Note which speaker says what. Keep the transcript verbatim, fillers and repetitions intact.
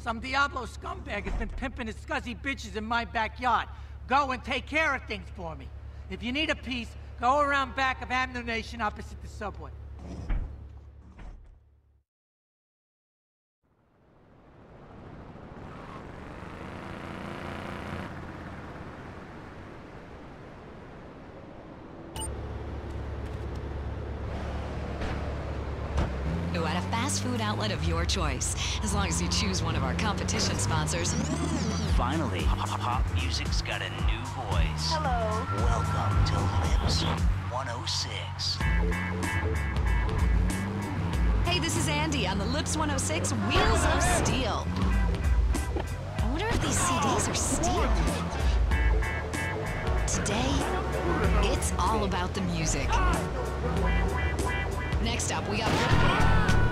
Speaker 1: Some Diablo scumbag has been pimping his scuzzy bitches in my backyard. Go and take care of things for me. If you need a piece, go around back of Avenue Nation opposite the subway.
Speaker 2: At a fast food outlet of your choice, as long as you choose one of our competition sponsors.
Speaker 3: Finally, pop music's got a new voice.
Speaker 4: Hello.
Speaker 3: Welcome to Lips one oh six.
Speaker 2: Hey, this is Andy on the Lips one oh six Wheels of Steel. I wonder if these C Ds are steel. Today, it's all about the music. Next up, we got...